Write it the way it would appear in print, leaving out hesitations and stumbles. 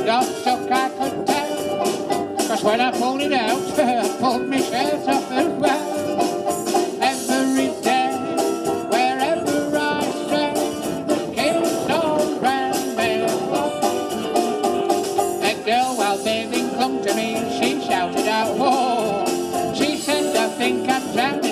got stuck, I could tell. Cause when I pulled it out, I pulled my shirt off as well. Every day, wherever I stray, the kids all round me. A girl while bathing come to me, she shouted out, "Whoa!" She said, "I think I'm drowning."